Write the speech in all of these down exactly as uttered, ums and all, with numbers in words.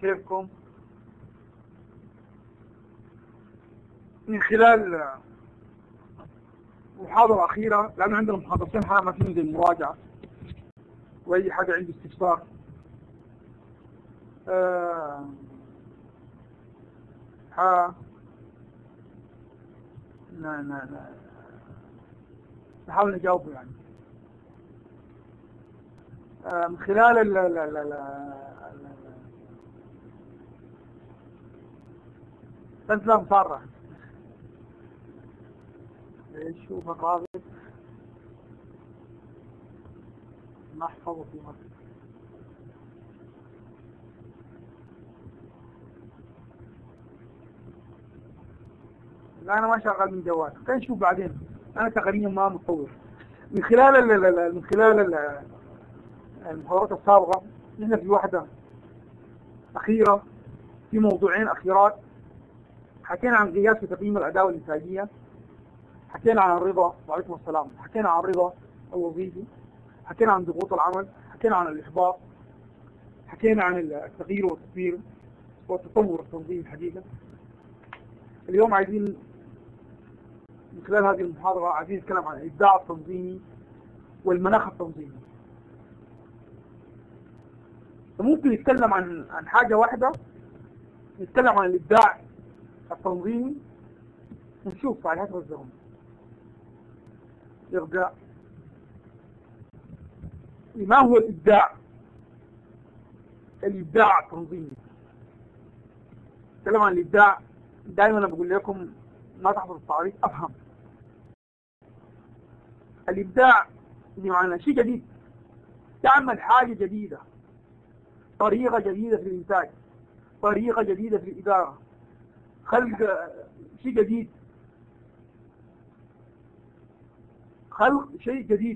كيفكم؟ من خلال محاضرة أخيرة، لأنه عندنا محاضرتين حالة ما فيهم زي المراجعة وأي حاجة عنده استفسار. آه ها لا لا لا نحاول نجاوبه يعني آه من خلال ال لا لا لا لا أنت لا مصرح شوف الرابط ما أحفظه في مصر. لا أنا ما شغال من جوال، كان نشوف بعدين. أنا تقريبا ما متطور. من خلال ال ال من خلال المحاضرات السابقة نحن في واحدة أخيرة في موضوعين أخيرات. حكينا عن قياس في تقييم الأداء والإنتاجية، حكينا عن الرضا وعليكم السلام، حكينا عن الرضا الوظيفي، حكينا عن ضغوط العمل، حكينا عن الإحباط، حكينا عن التغيير والتطوير والتطور التنظيمي الحقيقة. اليوم عايزين من خلال هذه المحاضرة عايزين نتكلم عن الإبداع التنظيمي والمناخ التنظيمي. ممكن نتكلم عن عن حاجة واحدة، نتكلم عن الإبداع التنظيمي ونشوف على حسب الزمن. الإبداع، ما هو الإبداع؟ الإبداع التنظيمي. نتكلم عن الإبداع. دائما أنا بقول لكم ما تحفظ التعريف، أفهم. الإبداع بمعنى شيء جديد، تعمل حاجة جديدة، طريقة جديدة في الإنتاج، طريقة جديدة في الإدارة، خلق شيء جديد، خلق شيء جديد.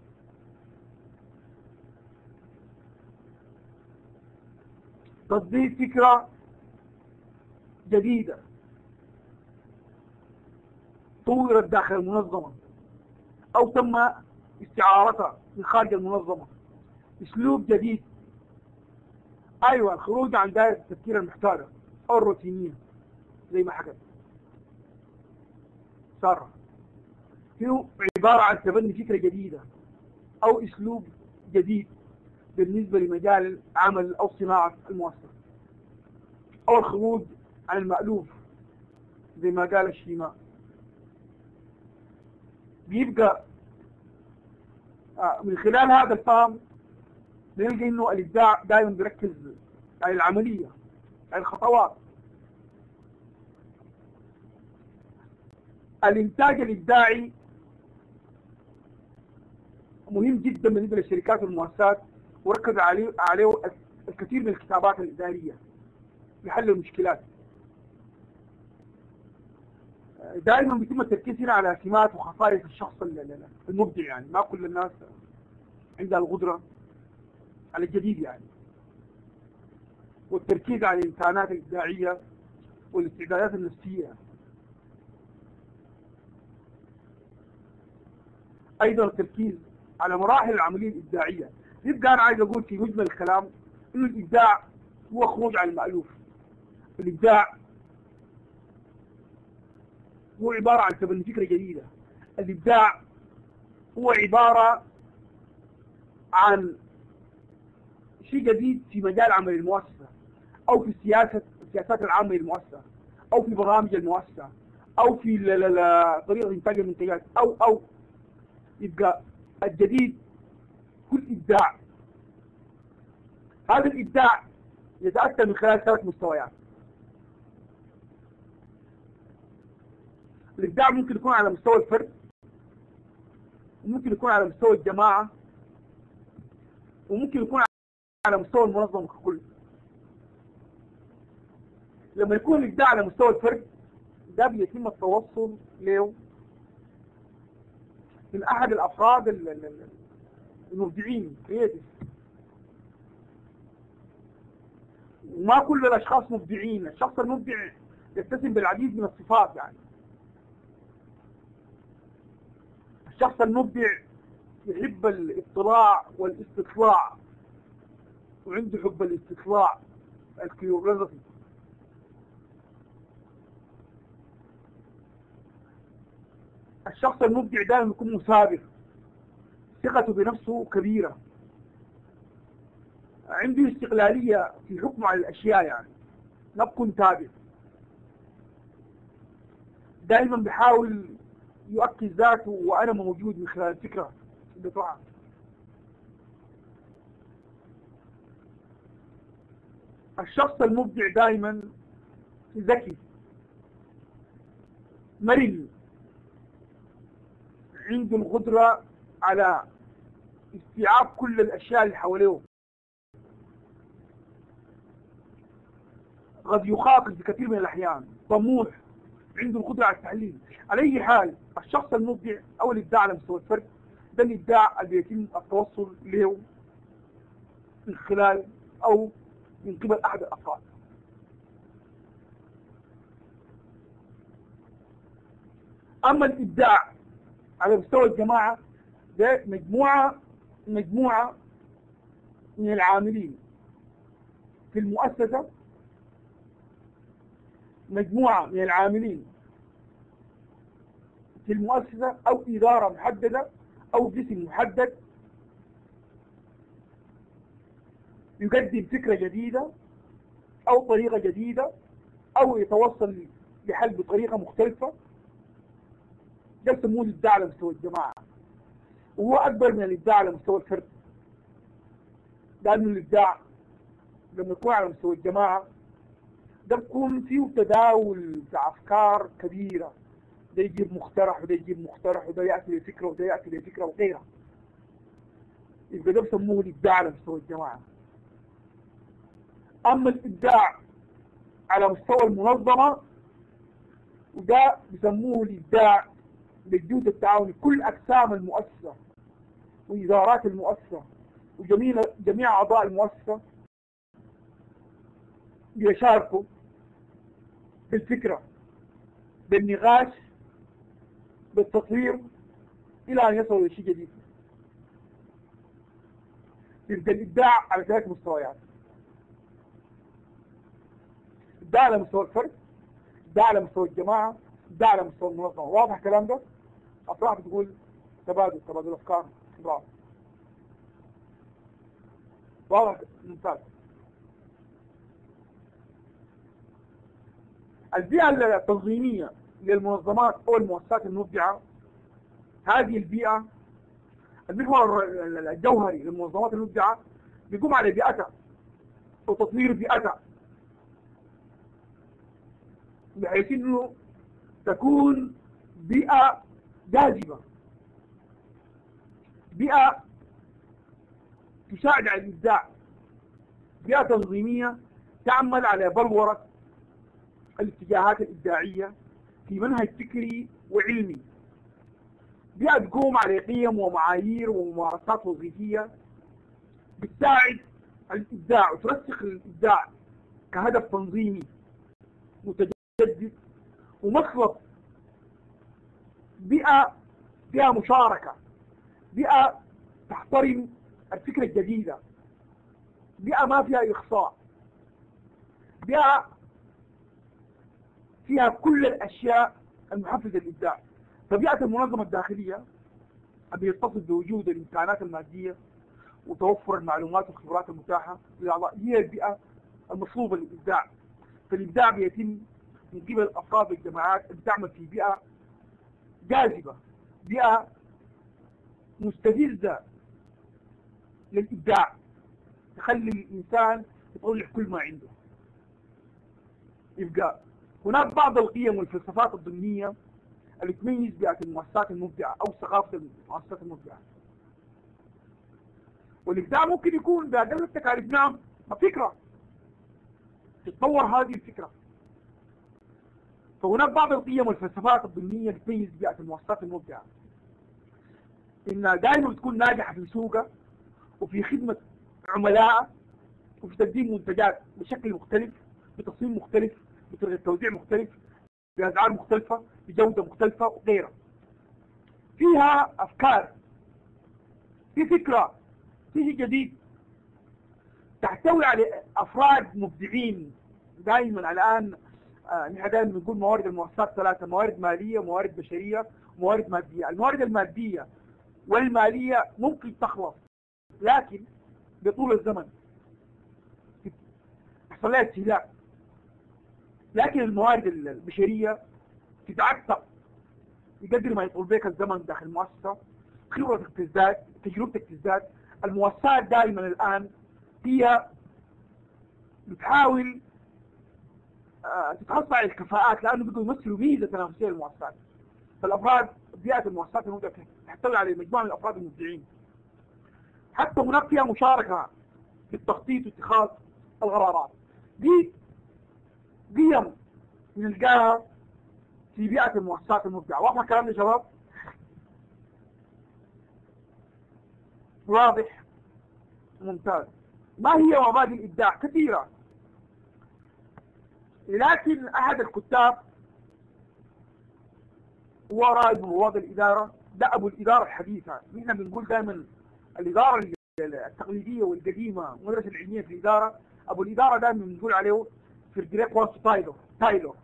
تصدير فكرة جديدة طورت داخل المنظمة أو تم استعارتها من خارج المنظمة، أسلوب جديد. أيوة، الخروج عن دائرة التفكير المحتاجة أو الروتينية زي ما حكت سارة. هو عبارة عن تبني فكرة جديدة أو أسلوب جديد بالنسبة لمجال عمل أو صناعة المؤسسة، أو الخروج عن المألوف زي ما قال الشيماء. بيبقى من خلال هذا الفهم نلقى إنه الإبداع دائما بيركز على العملية، على الخطوات. الإنتاج الإبداعي مهم جدا بالنسبة للشركات والمؤسسات، وركز عليه عليه الكثير من الكتابات الإدارية لحل المشكلات. دائما بيتم التركيز هنا على سمات وخصائص الشخص المبدع، يعني ما كل الناس عندها القدرة على الجديد يعني، والتركيز على الإمكانات الإبداعية والاستعدادات النفسية. أيضا التركيز على مراحل العملية الإبداعية. يبقى أنا عايز أقول في مجمل الكلام إنه الإبداع هو خروج عن المألوف. الإبداع هو عبارة عن تبني فكرة جديدة. الإبداع هو عبارة عن شيء جديد في مجال عمل المؤسسة، أو في السياسة السياسات العامة للمؤسسة، أو في برامج المؤسسة، أو في طريقة إنتاج المنتجات، أو أو يبقى الجديد كل إبداع. هذا الإبداع يتأتى من خلال ثلاث مستويات. الإبداع ممكن يكون على مستوى الفرد، وممكن يكون على مستوى الجماعة، وممكن يكون على مستوى المنظمة ككل. لما يكون الإبداع على مستوى الفرد، ده بيتم التوصل له من أحد الأفراد المبدعين كرياتيف. وما كل الأشخاص مبدعين. الشخص المبدع يتسم بالعديد من الصفات. يعني الشخص المبدع يحب الاطلاع والاستطلاع، وعنده حب الاستطلاع الكيوريوزيتي. الشخص المبدع دائما يكون مثابر، ثقته بنفسه كبيرة، عنده استقلالية في حكمه على الأشياء، يعني ما بكون تابع، دائما بيحاول يؤكد ذاته وأنا موجود من خلال الفكرة اللي طلعت. الشخص المبدع دائما ذكي، مرن، عنده القدرة على استيعاب كل الأشياء اللي حواليه، قد يخاطب في كثير من الأحيان، طموح، عنده القدرة على التحليل. على أي حال الشخص المبدع أو الإبداع على مستوى الفرد ده الإبداع اللي يتم التوصل له من خلال أو من قبل أحد الأفراد. أما الإبداع على مستوى الجماعة ده مجموعة مجموعة من العاملين في المؤسسة، مجموعة من العاملين في المؤسسة أو إدارة محددة أو جسم محدد يقدم فكرة جديدة أو طريقة جديدة أو يتوصل لحل بطريقة مختلفة، ده يسموه الإبداع على مستوى الجماعة، وهو أكبر من الإبداع على مستوى الفرد، لأنه الإبداع لما يكون على مستوى الجماعة ده بيكون فيه تداول أفكار كبيرة، ده يجيب مقترح وده يجيب مقترح وده يأتي لفكرة وده يأتي لفكرة وغيرها، يبقى ده بيسموه الإبداع على مستوى الجماعة. أما الإبداع على مستوى المنظمة وده بيسموه الإبداع للجهد التعاوني، كل أقسام المؤسسة وإدارات المؤسسة وجميع جميع أعضاء المؤسسة بيشاركوا بالفكرة، بالنقاش، بالتطوير، إلى أن يصلوا لشيء جديد. يبقى الإبداع على ثلاث مستويات: إبداع على مستوى الفرد، إبداع على مستوى الجماعة، إبداع على مستوى المنظمة. واضح الكلام ده؟ أفراح بتقول تبادل تبادل أفكار. برافو، واضح، ممتاز. البيئة التنظيمية للمنظمات أو المؤسسات المبدعة، هذه البيئة المحور الجوهري للمنظمات المبدعة بيقوم على بيئتها وتطوير بيئتها، بحيث انه تكون بيئة جاذبة، بيئة تساعد على الإبداع، بيئة تنظيمية تعمل على بلورة الاتجاهات الإبداعية في منهج فكري وعلمي، بيئة تقوم على قيم ومعايير وممارسات وظيفية بتساعد الإبداع وترسخ الإبداع كهدف تنظيمي متجدد ومخلط، بيئة فيها مشاركة، بيئة تحترم الفكرة الجديدة، بيئة ما فيها إخصاء، بيئة فيها كل الأشياء المحفزة للإبداع. فبيئة المنظمة الداخلية بيتصل بوجود الإمكانات المادية وتوفر المعلومات والخبرات المتاحة للأعضاء، هي البيئة المطلوبة للإبداع. فالإبداع بيتم من قبل الأفراد والجماعات اللي بتعمل في بيئة جاذبة، بيئة مستفزة للإبداع، تخلي الإنسان يطلع كل ما عنده. يبقى هناك بعض القيم والفلسفات الضمنية اللي تميز بيئة المؤسسات المبدعة أو ثقافة المؤسسات المبدعة. والإبداع ممكن يكون بأقل التكاليف، نعم، فكرة تتطور هذه الفكرة. فهناك بعض القيم والفلسفات الضمنية اللي تميز بيئة المؤسسات المبدعة، إنها دائما بتكون ناجحة في سوقها وفي خدمة عملائها وفي تقديم منتجات بشكل مختلف، بتصميم مختلف، بطريقة توزيع مختلف، بأسعار مختلفة، بجودة مختلفة وغيرها. فيها أفكار، في فكرة، في شيء جديد تحتوي على افراد مبدعين. دائما الان آه نحن دائما بنقول موارد المؤسسات ثلاثه: موارد ماليه، موارد بشريه، موارد ماديه. الموارد الماديه والماليه ممكن تخلص لكن بطول الزمن يحصل لها استهلاك، لكن الموارد البشريه تتعتق بقدر ما يطول بك الزمن داخل المؤسسه، خبرتك تزداد، تجربتك تزداد. المؤسسات دائما الان هي بتحاول آه تتحصل على الكفاءات لانه بدهم يمثلوا ميزه تنافسيه للمؤسسات. فالافراد بيئه المؤسسات المبدعه تحتوي على مجموعه من الافراد المبدعين، حتى هناك فيها مشاركه في التخطيط واتخاذ القرارات. دي قيم نلقاها في بيئه المؤسسات المبدعه. واضح الكلام يا شباب؟ واضح؟ ممتاز. ما هي مبادئ الابداع؟ كثيره، لكن احد الكتاب هو رائد من رواد الاداره، ده ابو الاداره الحديثه. نحن بنقول دائما الاداره التقليديه والقديمه، المدرسه العلميه في الاداره، ابو الاداره دائما بنقول عليه فردريك واسو تايلور تايلور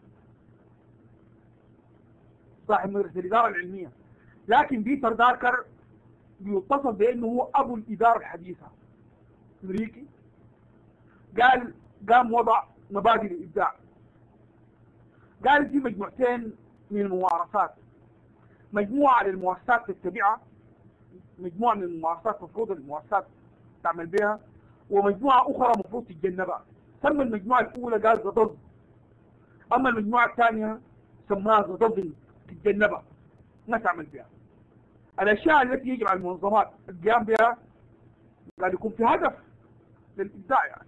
صاحب مدرسه الاداره العلميه. لكن بيتر داركر بيتصف بانه هو ابو الاداره الحديثه امريكي. قال قام وضع مبادئ الابداع. قال في مجموعتين من الممارسات: مجموعه للمؤسسات تتبعها، مجموعه من الممارسات مفروض المؤسسات تعمل بها، ومجموعه اخرى مفروض تتجنبها. سمى المجموعه الاولى قال ذا ضد، اما المجموعه الثانيه سماها ذا ضد تتجنبها ما تعمل بها. الاشياء التي يجب على المنظمات القيام بها قال يكون في هدف للابداع. يعني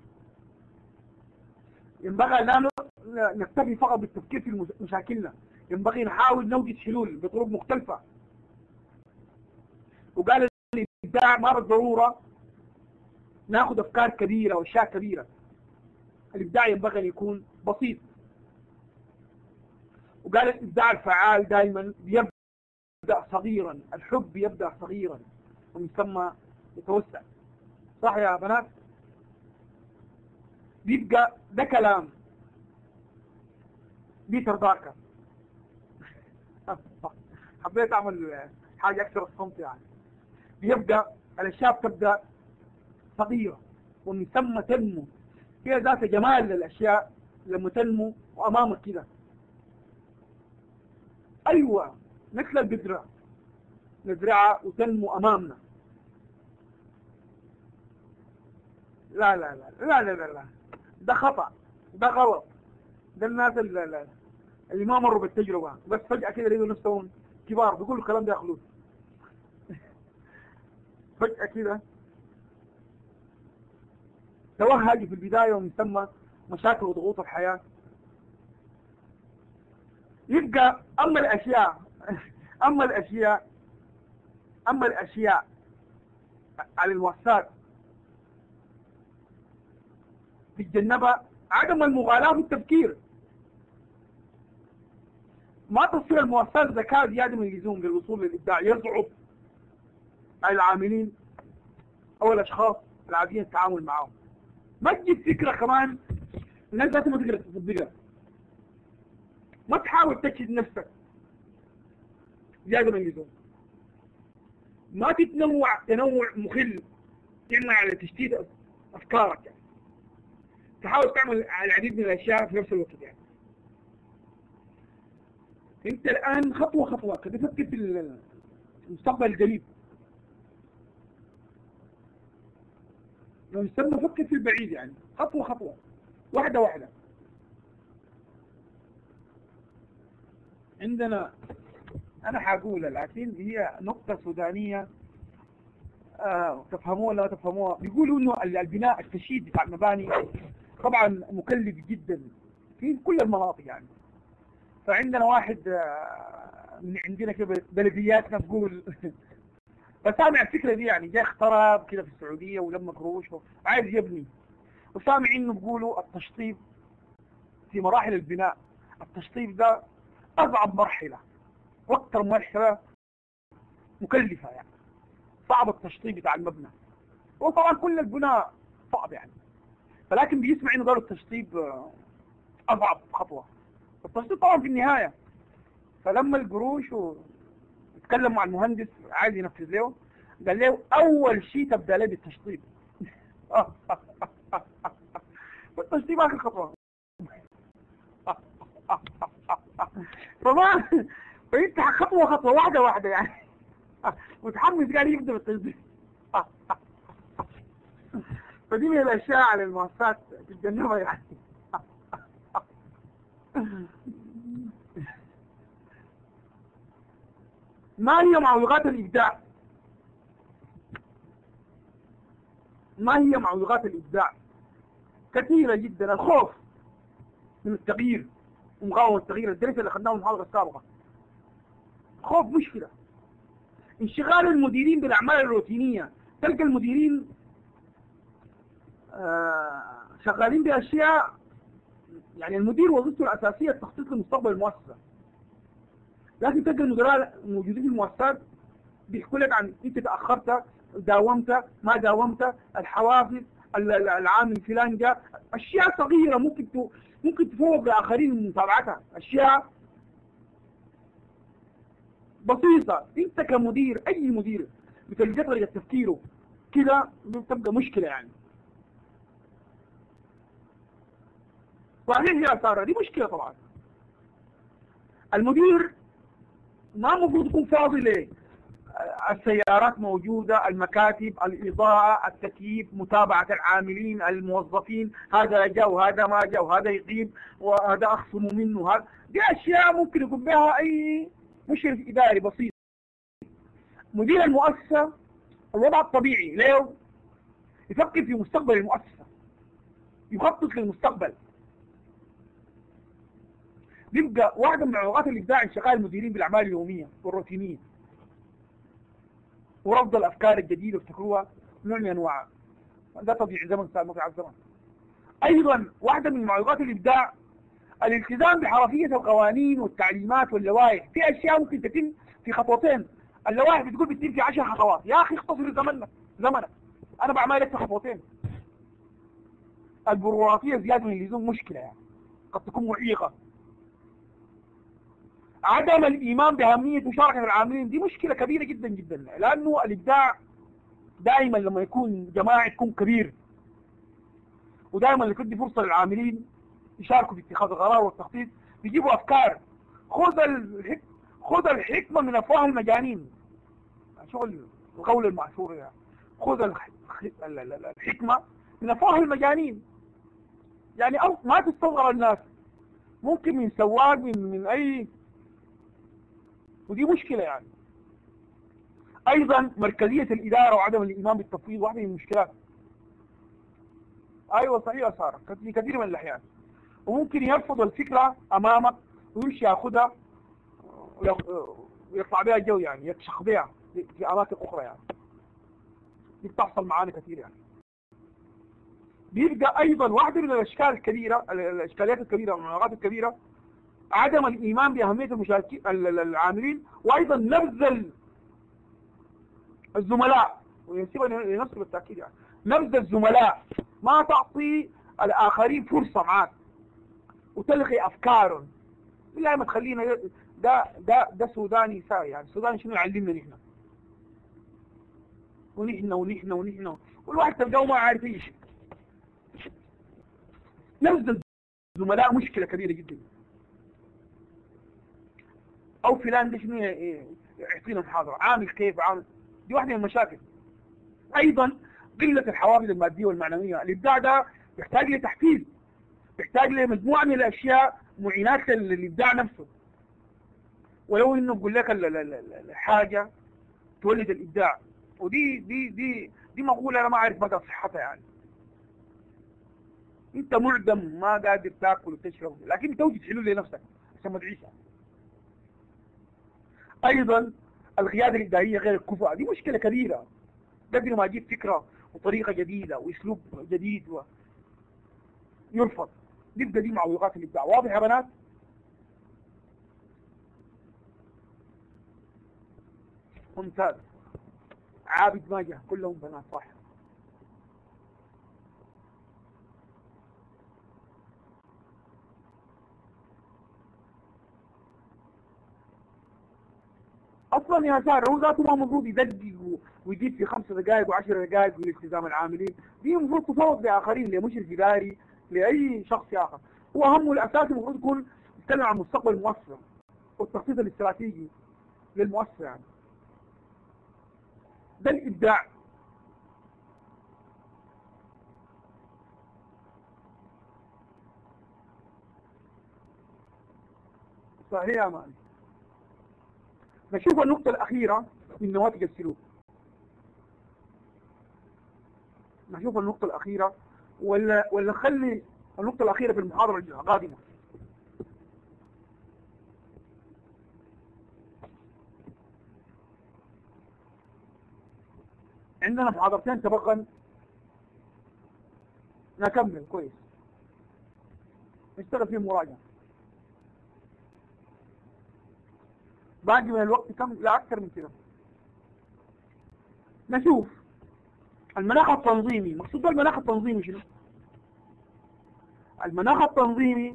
ينبغي لا نكتفي فقط بالتفكير في مشاكلنا، ينبغي نحاول نوجد حلول بطرق مختلفه. وقال الابداع ما بالضروره ناخذ افكار كبيره واشياء كبيره، الابداع ينبغي ان يكون بسيط. وقال الابداع الفعال دائما يبدا صغيرا، الحب يبدا صغيرا ومن ثم يتوسع. صح يا بنات؟ بيبقى ده كلام بيتر داركر. حبيت اعمل حاجه اكثر الصمت. يعني بيبقى الاشياء تبدا صغيره ومن ثم تنمو. هي ذات جمال للاشياء لما تنمو وامامك كده. ايوه مثل البذره نزرعها وتنمو امامنا. لا لا لا لا لا لا, لا. ده خطأ، ده غلط. ده الناس اللي, اللي ما مروا بالتجربة بس فجأة كده لقوا نفسهم كبار بيقولوا الكلام ده يا خلود. فجأة كده توهج في البداية ومن ثم مشاكل وضغوط الحياة. يبقى أما الأشياء أما الأشياء أما الأشياء على المؤسسات تتجنبها عدم المغالاة في التفكير. ما تصير المؤسسات ذكاء زيادة من اللزوم للوصول للإبداع، يصعب على العاملين أو الأشخاص العاديين التعامل معهم. ما تجيب فكرة كمان الناس ذاتها ما تقدر تصدقها. ما تحاول تجهد نفسك زيادة من اللزوم. ما تتنوع تنوع مخل يمنع على تشتيت أفكارك. يعني تحاول تعمل العديد من الأشياء في نفس الوقت. يعني انت الآن خطوة خطوة قد تفكر في المستقبل القريب، لو نسمى فكر في البعيد. يعني خطوة خطوة، واحدة واحدة. عندنا أنا حقولها لكن هي نقطة سودانية آه تفهموها ولا تفهموها. بيقولوا إنه البناء التشييد بتاع المباني طبعا مكلف جدا في كل المناطق. يعني فعندنا واحد من عندنا كده بلدياتنا بقول فسامع الفكرة دي، يعني جاء اخترب كده في السعودية ولما قروش وعايز يبني، وسامع انه بيقولوا التشطيب في مراحل البناء، التشطيب ده اصعب مرحلة واكثر مرحلة مكلفة. يعني صعب التشطيب بتاع المبنى، وطبعا كل البناء صعب. يعني فلكن بيسمع انه قالوا التشطيب آه، اصعب خطوه. التشطيب طبعا في النهايه، فلما القروش واتكلم مع المهندس عايز ينفذ له، قال له اول شيء تبدا له بالتشطيب. والتشطيب اخر خطوه. فما فانت خطوه خطوه واحده واحده يعني. متحمس قال يبدا بالتشطيب. فدي من الاشياء على المؤسسات تتجنبها يعني. ما هي معوقات الابداع؟ ما هي معوقات الابداع؟ كثيرة جدا. الخوف من التغيير ومقاومة التغيير، الدرس اللي اخذناه في المحاضرة السابقة. خوف مشكلة. انشغال المديرين بالاعمال الروتينية، تلقى المديرين آه شغالين باشياء، يعني المدير وظيفته الاساسية التخطيط لمستقبل المؤسسة، لكن تلقى المدراء موجودين في المؤسسات بيحكوا لك عن انت تاخرت، داومت، ما داومت، الحوافز، العامل فلان جاء، اشياء صغيره ممكن ممكن تفوق لاخرين من متابعتها، اشياء بسيطه. انت كمدير، اي مدير بتلقى طريقه تفكيره كده بتبقى مشكله يعني. وبعدين يا ساره دي مشكله طبعا. المدير ما المفروض يكون فاضي ليه؟ السيارات موجودة، المكاتب، الإضاءة، التكييف، متابعة العاملين، الموظفين، هذا جاء وهذا ما جاء وهذا يغيب وهذا أخصم منه، هذا دي أشياء ممكن يكون بها أي مشرف إداري بسيط. مدير المؤسسة الوضع الطبيعي له يفكر في مستقبل المؤسسة، يخطط للمستقبل. بيبقى واحدة من معوقات الإبداع انشغال المديرين بالأعمال اليومية والروتينية ورفض الافكار الجديده وابتكروها نوع من انواعها. ده طبيعي، زمن صار مقطع الزمن. ايضا واحده من معوقات الابداع الالتزام بحرفيه القوانين والتعليمات واللوائح. في اشياء ممكن تتم في خطوتين، اللوائح بتقول بتتم في عشر خطوات. يا اخي اختصر زمنك زمنك انا بعمل لك في خطوتين. البيروقراطيه زياده من اللزوم مشكله يعني، قد تكون معيقه. عدم الايمان باهميه مشاركه العاملين دي مشكله كبيره جدا جدا، لانه الابداع دائما لما يكون جماعي تكون كبير، ودائما اللي تدي فرصه للعاملين يشاركوا في اتخاذ القرار والتخطيط، بيجيبوا افكار. خذ الحك... خذ الحكمه من افواه المجانين، شغل القول المعشور يعني. خذ الح... الحكمه من افواه المجانين، يعني ما تستصغر الناس، ممكن من سواق من من اي، ودي مشكله يعني. ايضا مركزيه الاداره وعدم الايمان بالتفويض واحده من المشكلات. ايوه صحيح صار في كثير من الاحيان، وممكن يرفض الفكره امامك ويمشي ياخذها ويطلع بها الجو يعني، يكشخ بها في اماكن اخرى يعني. دي بتحصل معانا كثير يعني. بيبقى ايضا واحده من الاشكال الكبيره، الاشكاليات الكبيره والمعوقات الكبيره عدم الايمان باهميه المشاركين العاملين، وايضا نبذ الزملاء، وينسبها لنفسه بالتاكيد يعني. نبذ الزملاء، ما تعطي الاخرين فرصه معاك وتلغي افكارهم. بالله ما تخلينا ده ده ده سوداني ساي يعني. السوداني شنو يعلمنا نحن ونحن ونحن ونحن والواحد تلقاه ما عارف اي شيء. نبذ الزملاء مشكله كبيره جدا. او فلان ده شنو يعطينا محاضره، عامل كيف عامل، دي واحده من المشاكل. ايضا قله الحوافز الماديه والمعنويه. الابداع ده يحتاج لتحفيز، يحتاج لمجموعه من الاشياء معينات للابداع نفسه. ولو انه بقول لك الحاجه تولد الابداع، ودي دي دي دي مقوله انا ما اعرف مدى صحتها يعني. انت معدم ما قادر تاكل وتشرب، لكن توجد حلول لنفسك عشان ما تعيشها. ايضا القياده الاداريه غير الكفء، دي مشكله كبيره. قبل ما اجيب فكره وطريقه جديده واسلوب جديد ويرفض، يبقى دي معوقات الابداع. واضح يا بنات؟ ممتاز. عابد ما جه، كلهم بنات صح. اصلا يا سار هو ذاته ما المفروض يدقق ويزيد في خمس دقائق وعشر دقائق لالتزام العاملين، دي المفروض تفوض لاخرين، لمشرف اداري، لاي شخص اخر. هو همه الاساسي المفروض يكون يتكلم عن مستقبل المؤسسه والتخطيط الاستراتيجي للمؤسسه، يعني ده الابداع. صحيح يا مان. نشوف النقطة الأخيرة من نواتج السلوك. نشوف النقطة الأخيرة ولا ولا نخلي النقطة الأخيرة في المحاضرة القادمة. عندنا محاضرتين تبقى نكمل كويس، نشتغل فيهم مراجعة. باقي من الوقت كم؟ لا أكثر من كده. نشوف المناخ التنظيمي. مقصود المناخ التنظيمي شنو؟ المناخ التنظيمي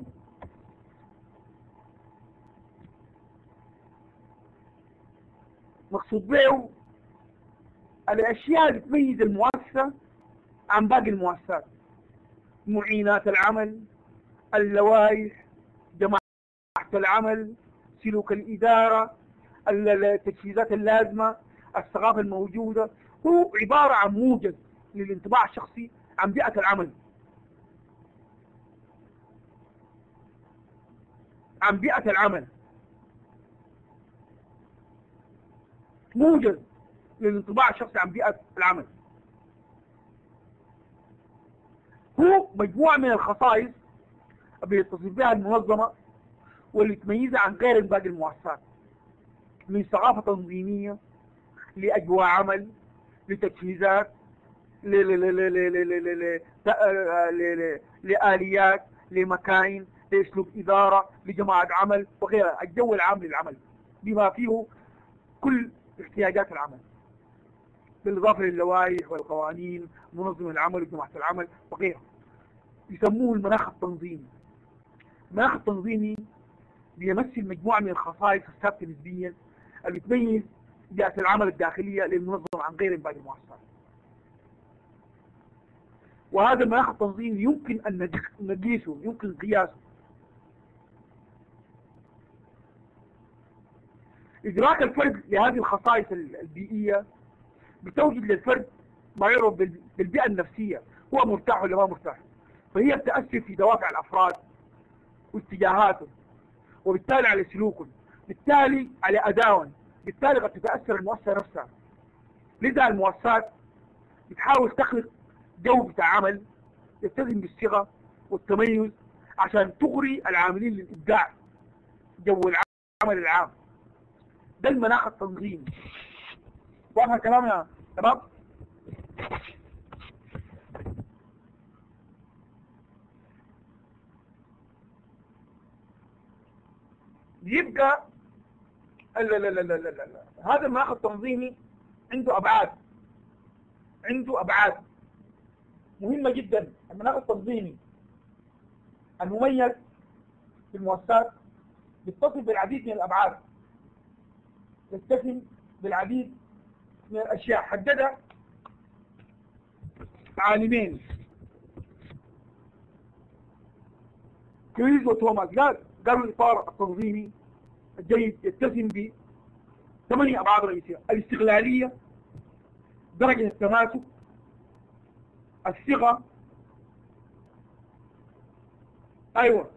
مقصود به الأشياء اللي تميز المؤسسة عن باقي المؤسسات، معينات العمل، اللوائح، جماعة العمل، سلوك الإدارة، التجهيزات اللازمة، الثقافة الموجودة. هو عبارة عن موجز للانطباع الشخصي عن بيئة العمل، عن بيئة العمل، موجز للانطباع الشخصي عن بيئة العمل. هو مجموعة من الخصائص بيتصف بها المنظمة واللي تميزها عن غير باقي المؤسسات، من ثقافة تنظيمية لأجواء عمل، لتجهيزات، لآليات، لمكاين، لأسلوب إدارة، لجماعة عمل وغيرها. الجو العام للعمل بما فيه كل احتياجات العمل، بالإضافة للوائح والقوانين، منظم العمل وجماعة العمل وغيرها. يسموه المناخ التنظيمي. المناخ التنظيمي بيمثل مجموعة من الخصائص الثابتة نسبيا اللي تميز بيئة العمل الداخلية للمنظمة عن غير باقي المؤسسات. وهذا المناخ التنظيمي يمكن أن نقيسه، يمكن قياسه. إدراك الفرد لهذه الخصائص البيئية بتوجد للفرد ما يعرف بالبيئة النفسية، هو مرتاح ولا ما مرتاح، فهي بتأثر في دوافع الأفراد واتجاهاتهم، وبالتالي على سلوكهم، بالتالي على أدائهم، بالتالي قد تتأثر المؤسسة نفسها. لذا المؤسسات بتحاول تخلق جو بتاع عمل يلتزم بالصيغة والتميز عشان تغري العاملين للإبداع، جو العمل العام. ده المناخ التنظيمي. واضح الكلام يا شباب؟ يبقى لا لا لا لا لا لا. هذا المناخ التنظيمي عنده أبعاد، عنده أبعاد مهمة جدا. المناخ التنظيمي المميز في المؤسسات بيتصف بالعديد من الأبعاد، يتسم بالعديد من الأشياء حددها عالمين كريز وتوماس. قال قالوا الإطار التنظيمي الجيد يتسم بثمانية أبعاد رئيسية: الاستغلالية، درجة التماسك، الثقة، أيوة،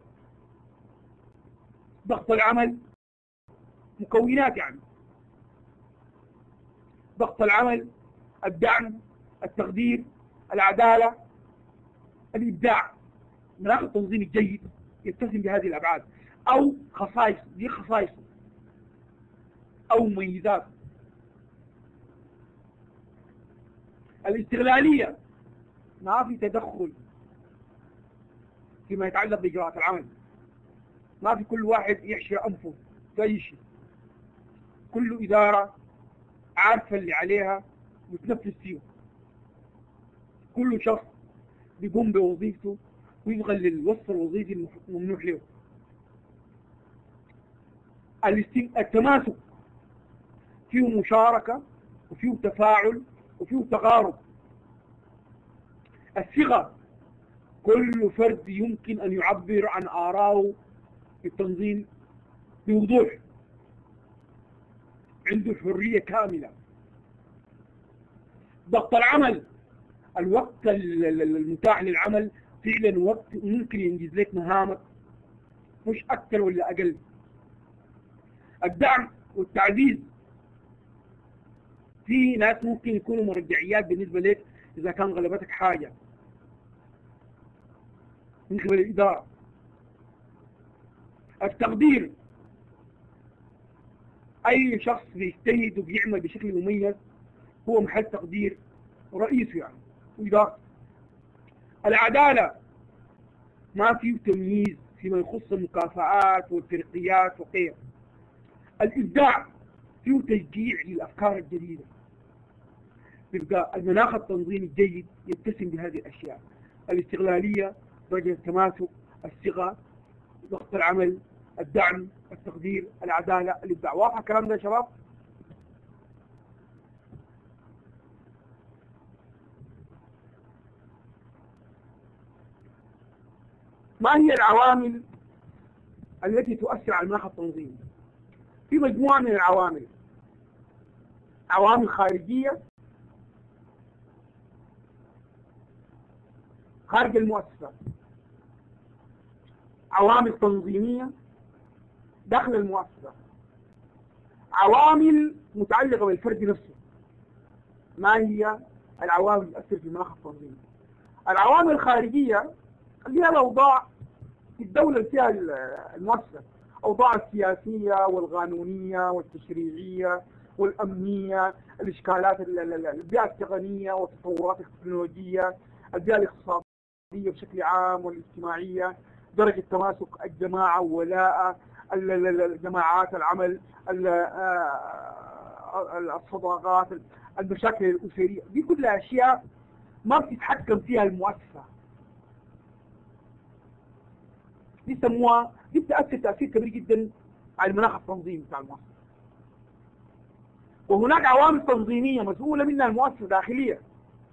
ضغط العمل، مكونات يعني ضغط العمل، الدعم، التقدير، العدالة، الإبداع. المناخ التنظيمي الجيد يتسم بهذه الأبعاد أو خصائص، دي خصائص أو مميزات. الاستغلالية ما في تدخل فيما يتعلق بإجراءات العمل، ما في كل واحد يحشي أنفه في أي شيء، كل إدارة عارفة اللي عليها وتنفذ فيه، كل شخص بيقوم بوظيفته ويبغى للوصف الوظيفي الممنوح له. التماسك فيه مشاركة وفيه تفاعل وفيه تقارب. الثقة كل فرد يمكن أن يعبر عن آرائه في التنظيم بوضوح، عنده حرية كاملة. ضغط العمل، الوقت المتاح للعمل فعلا وقت ممكن ينجز لك مهامك مش أكثر ولا أقل. الدعم والتعزيز، في ناس ممكن يكونوا مرجعيات بالنسبة لك إذا كان غلبتك حاجة من قبل الإدارة. التقدير، أي شخص بيجتهد وبيعمل بشكل مميز هو محل تقدير رئيسي يعني وإدارة. العدالة، ما فيه تمييز فيما يخص المكافآت والترقيات وغيره. الإبداع، فيه تشجيع للأفكار الجديدة. يبقى المناخ التنظيمي الجيد يتسم بهذه الأشياء: الاستقلالية، درجة التماسك، الثقة، ضغط العمل، الدعم، التقدير، العدالة، الإبداع. واضح الكلام ده يا شباب؟ ما هي العوامل التي تؤثر على المناخ التنظيمي؟ في مجموعة من العوامل: عوامل خارجية خارج المؤسسة، عوامل تنظيمية داخل المؤسسة، عوامل متعلقة بالفرد نفسه. ما هي العوامل اللي تؤثر في المناخ التنظيمي؟ العوامل الخارجية اللي هي الأوضاع في الدولة اللي فيها المؤسسة، أوضاع السياسية والقانونية والتشريعية والأمنية، الإشكالات، البيئة التقنية والتطورات التكنولوجية، البيئة الاقتصادية بشكل عام والاجتماعية، درجة تماسك الجماعة وولاء الجماعات، العمل، الصداقات، المشاكل الأسرية. دي كلها أشياء ما بتتحكم فيها المؤسسة، دي سموها، دي بتأثر تأثير كبير جدا على المناخ التنظيمي بتاع المؤسسة. وهناك عوامل تنظيمية مسؤولة منها المؤسسة داخلية: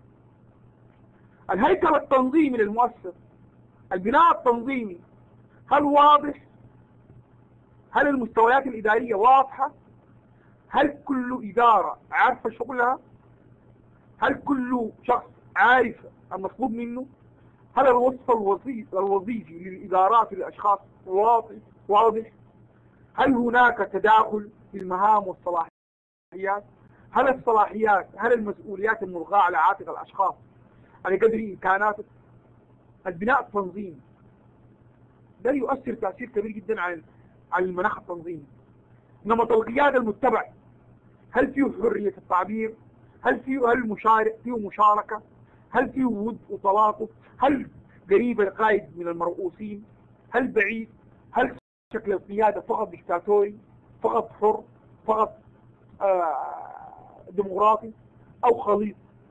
الهيكل التنظيمي للمؤسسة، البناء التنظيمي، هل واضح؟ هل المستويات الإدارية واضحة؟ هل كل إدارة عارفة شغلها؟ هل كل شخص عارف المطلوب منه؟ هل الوصف الوظيفي الوظيفي للإدارات والأشخاص واضح واضح؟ هل هناك تداخل في المهام والصلاحيات؟ هل الصلاحيات، هل المسؤوليات الملغاة على عاتق الأشخاص على قدر إمكاناته؟ البناء التنظيمي ده يؤثر تأثير كبير جدا على على المناخ التنظيمي. نمط القيادة المتبع، هل فيه حرية التعبير؟ هل فيه هل مشارك فيه مشاركة؟ هل فيه ود وتلاطف؟ هل قريب القائد من المرؤوسين؟ هل بعيد؟ هل شكل القيادة فقط ديكتاتوري، فقط حر، فقط آه ديمقراطي، أو خليط؟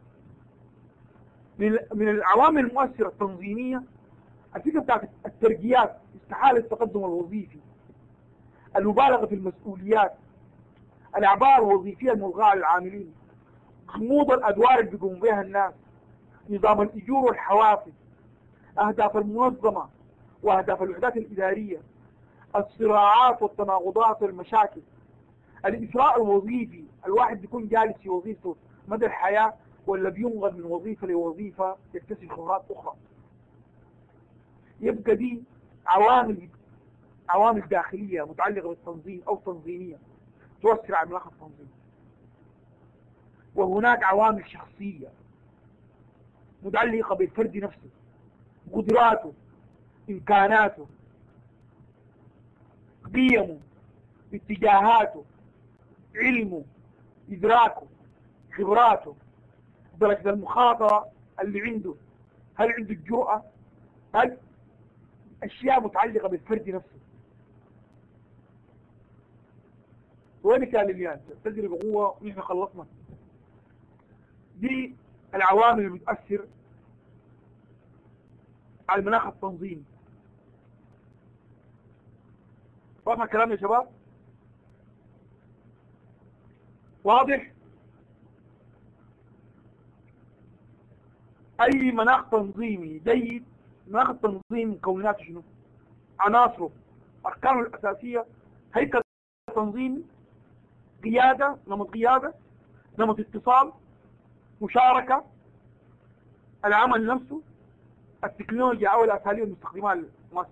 من العوامل المؤثرة التنظيمية الفكرة بتاعت الترقيات، استحالة التقدم الوظيفي، المبالغة في المسؤوليات، الأعباء الوظيفية الملغاة للعاملين، غموض الأدوار اللي بيقوم بها الناس، نظام الأجور والحوافز، أهداف المنظمة وأهداف الوحدات الإدارية، الصراعات والتناقضات والمشاكل، الإسراء الوظيفي، الواحد بيكون جالس في وظيفته مدى الحياة ولا بينقل من وظيفة لوظيفة يكتسب خبرات أخرى. يبقى دي عوامل عوامل داخلية متعلقة بالتنظيم أو تنظيمية تؤثر على المناخ التنظيمي. وهناك عوامل شخصية متعلقة بالفرد نفسه، قدراته، إمكاناته، قيمه، اتجاهاته، علمه، إدراكه، خبراته، درجة المخاطرة اللي عنده، هل عنده الجرأة؟ هل أشياء متعلقة بالفرد نفسه. وين كان اليان تجري بقوة ونحن خلصنا. دي العوامل اللي بتأثر على المناخ التنظيمي. واضح الكلام يا شباب؟ واضح؟ اي مناخ تنظيمي جيد، مناخ التنظيم مكوناته شنو؟ عناصره، اركانه الاساسيه: هيكل تنظيمي، قياده، نمط قياده، نمط اتصال، مشاركه، العمل نفسه، التكنولوجيا او الاساليب المستخدمه للمؤسسه.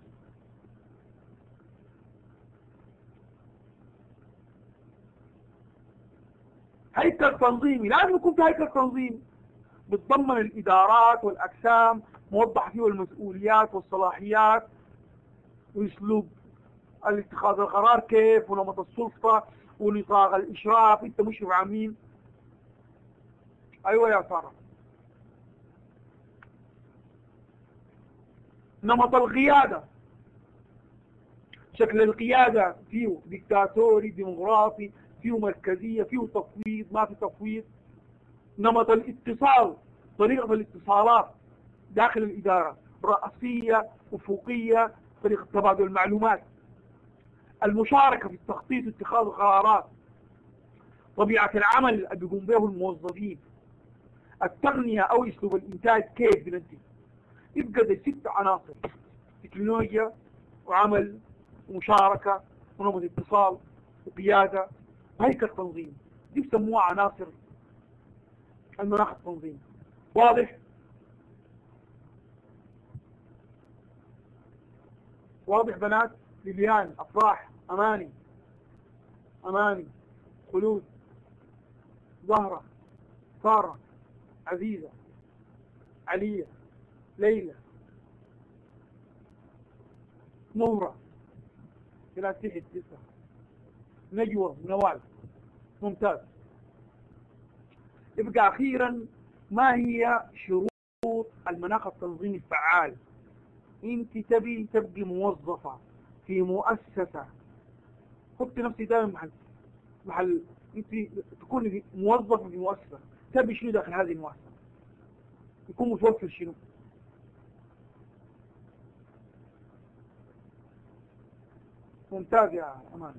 هيكل تنظيمي، لازم يكون في هيكل تنظيمي بتضمن الادارات والاقسام، موضح فيه المسؤوليات والصلاحيات واسلوب الاتخاذ القرار كيف، ونمط السلطه ونطاق الاشراف، انت مشرف على مين. ايوه يا ساره. نمط القياده، شكل القياده فيه ديكتاتوري، ديمقراطي، فيه مركزيه، فيه تفويض، ما في تفويض. نمط الاتصال، طريقه الاتصالات داخل الاداره، رأسيه، افقيه، طريقه تبادل المعلومات. المشاركه في التخطيط واتخاذ القرارات، طبيعه العمل اللي بيقوم به الموظفين، التقنيه او اسلوب الانتاج كيف بننتج. يبقى زي ست عناصر: تكنولوجيا وعمل ومشاركه ونمط اتصال وقياده وهيكل تنظيم. دي بسموها عناصر المناخ التنظيمي. واضح؟ واضح بنات؟ ليليان، افراح، اماني، اماني، خلود، زهره، ساره، عزيزه، علية، ليلى، نورة، إلى تحت تسعة، نجوى، نوال. ممتاز. يبقى أخيرا، ما هي شروط المناخ التنظيمي الفعال؟ انت تبي تبقي موظفة في مؤسسة، حطي نفسي دائما محل محل انت تكوني موظفة في مؤسسة، تبي شنو داخل هذه المؤسسة؟ يكون متوفر شنو؟ ممتاز يا أمان.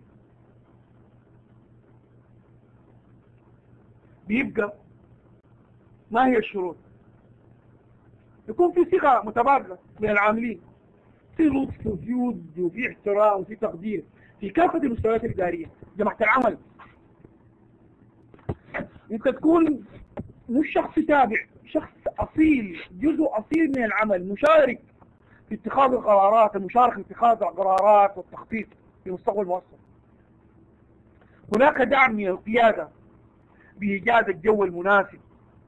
بيبقى ما هي الشروط؟ يكون في ثقة متبادلة بين العاملين، في لطف وفي ود وفي احترام وفي تقدير في كافة المستويات الإدارية. جماعة العمل، انت تكون مش شخص تابع، شخص أصيل، جزء أصيل من العمل، مشارك في اتخاذ القرارات، المشارك في اتخاذ القرارات والتخطيط في مستقبل المؤسسة. هناك دعم من القيادة بإيجاد الجو المناسب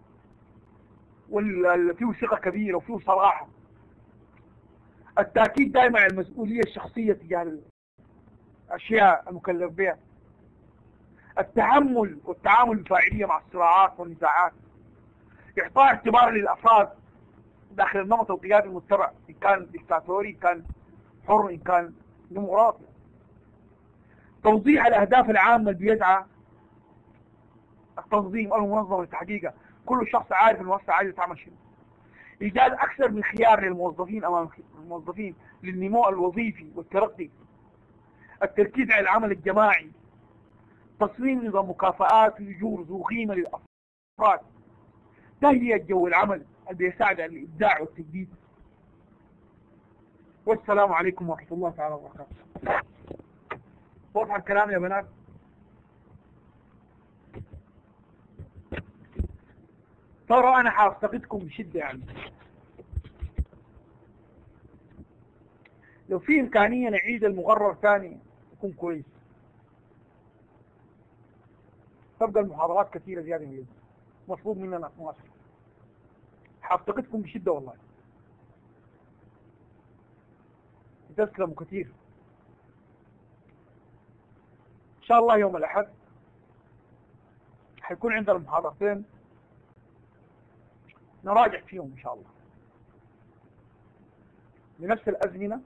واللي فيه ثقة كبيرة وفيه صراحة. التأكيد دائما على المسؤولية الشخصية تجاه الأشياء المكلف بها. التحمل والتعامل بفاعلية مع الصراعات والنزاعات. إعطاء اعتبار للأفراد داخل النمط القيادي المتبع، إن كان ديكتاتوري، إن كان حر، إن كان ديمقراطي. توضيح الأهداف العامة اللي بيسعى التنظيم أو المنظمة لتحقيقها. كل شخص عارف المؤسسة عايزة تعمل شنو. إيجاد أكثر من خيار للموظفين أمام الموظفين للنمو الوظيفي والترقي. التركيز على العمل الجماعي. تصميم نظام مكافآت وأجور ذو قيمة للأفراد. تهيئة جو العمل اللي بيساعد على الإبداع والتجديد. والسلام عليكم ورحمة الله تعالى وبركاته. واضح الكلام يا بنات؟ ترى أنا حافتقدكم بشدة يعني. لو في إمكانية نعيد المقرر ثاني يكون كويس. تبقى المحاضرات كثيرة زيادة من اللزوم، مطلوب مننا مواصل. حافتقدكم بشدة والله. تسلموا كثير. إن شاء الله يوم الأحد حيكون عندنا محاضرتين نراجع فيهم إن شاء الله بنفس الأزمنة.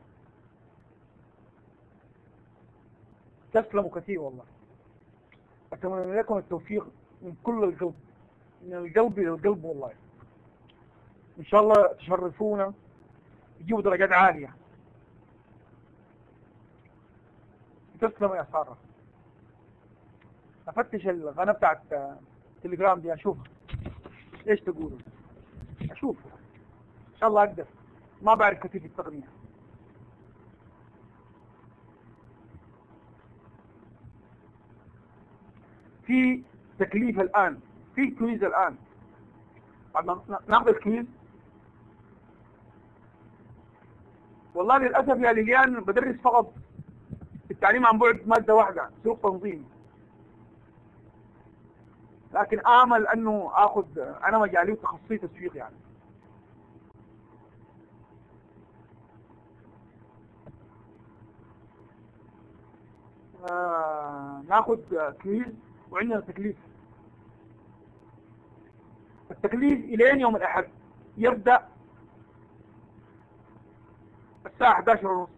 تسلموا كثير والله. أتمنى لكم التوفيق من كل القلب، من القلب إلى القلب والله. إن شاء الله تشرفونا، تجيبوا درجات عالية. تسلموا يا سارة. افتش القناه بتاعت تليجرام دي اشوف ايش تقولوا، اشوف ان شاء الله اقدر. ما بعرف كثير في التقنيه. في تكليف الان، في كويز الان. بعد ما ناخذ الكويز، والله للاسف يا ليليان بدرس فقط التعليم عن بعد ماده واحده، سوق تنظيم. لكن امل انه اخذ، انا مجالي وتخصصي تسويق يعني. آه ناخذ كويز وعندنا تكليف. التكليف الين يوم الاحد، يبدا الساعه احد عشر ونص.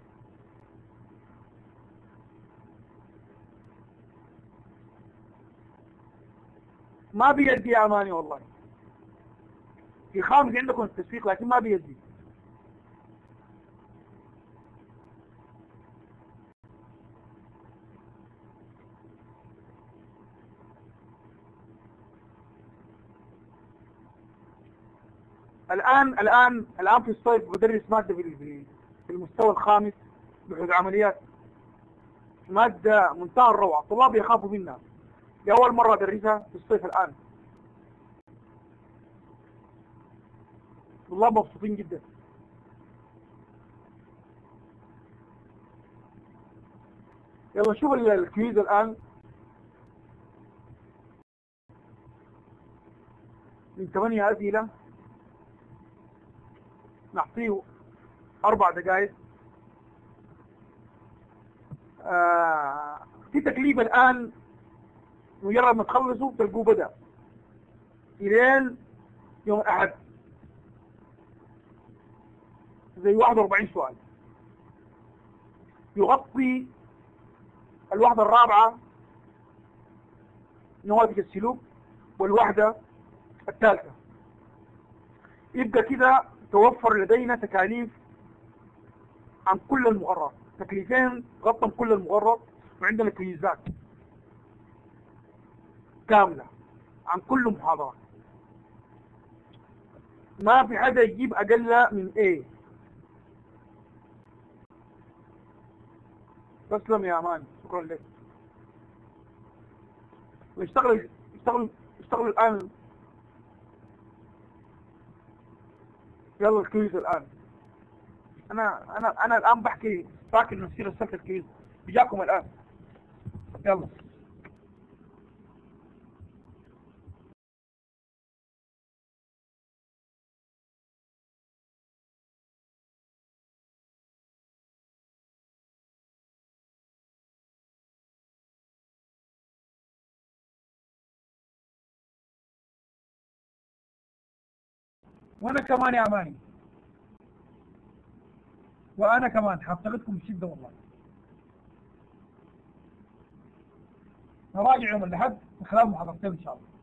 ما بيدي يا اماني والله. في خامس عندكم التسويق لكن ما بيدي. الان الان الان في الصيف بدرس ماده في في المستوى الخامس، بحوث عمليات، ماده منتهى الروعه، الطلاب يخافوا منها. لاول مره ادرسها في الصيف الان. الطلاب مبسوطين جدا. يلا شوف الكويز الان. من ثمانية اسئله، نعطيه اربع دقائق. آه في تكليف الان، مجرد ما تخلصوا تلقوه بدا الين يوم الاحد، زي واحد واربعين سؤال، يغطي الوحده الرابعه نواتج السلوك والوحده الثالثه. يبقى كده توفر لدينا تكاليف عن كل المقرر، تكليفين غطم كل المقرر، وعندنا كويزات كامله عن كل محاضره. ما في حدا يجيب اقل من ايه. تسلم يا امان، شكرا لك. واشتغل اشتغل اشتغل الان. يلا الكويز الان. انا انا انا الان بحكي فاكر نفسي رسلت الكويز بجاكم الان. يلا وانا كمان يا اماني، وانا كمان حفتقدكم بشده والله. نراجع يوم الاحد من خلال محاضرتين ان شاء الله.